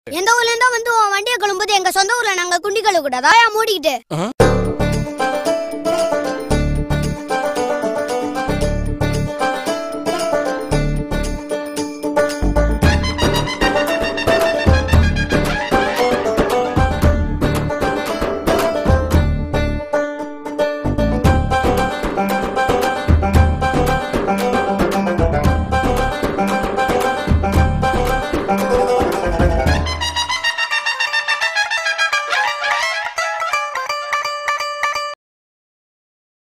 எந்த ஊர்ல இருந்தா வந்து உன் வண்டியை கழும்போது எங்க சொந்த ஊர்ல நாங்க குண்டி கழுவ கூடாதா மூடிக்கிட்டு